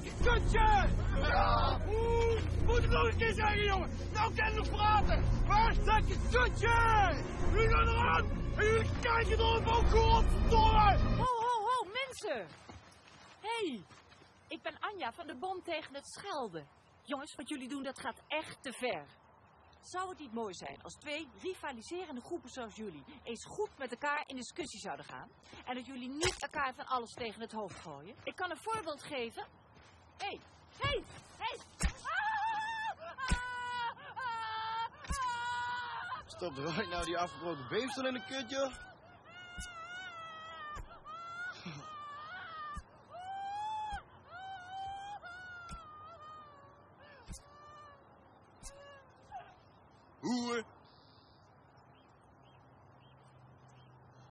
je kutje! Ja! Moet ik nog een keer zeggen, jongen? Nou kan je nog praten! Waar zet je kutje? Jullie gaan eraan! En jullie kijken door het balkon! Ho, ho, ho, mensen! Hey, ik ben Anja van de Bond tegen het Schelden. Jongens, wat jullie doen, dat gaat echt te ver. Zou het niet mooi zijn als twee rivaliserende groepen zoals jullie eens goed met elkaar in discussie zouden gaan? En dat jullie niet elkaar van alles tegen het hoofd gooien? Ik kan een voorbeeld geven. Hey! Stop, draai nou die afgebroken beefstel in de kut, joh.